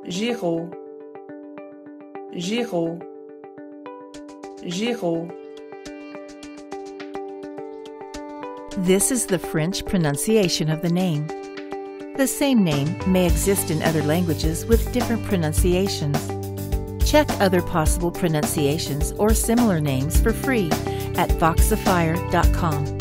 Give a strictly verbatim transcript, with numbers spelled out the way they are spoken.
Giraud, Giraud, Giraud. This is the French pronunciation of the name. The same name may exist in other languages with different pronunciations. Check other possible pronunciations or similar names for free at voxifier dot com.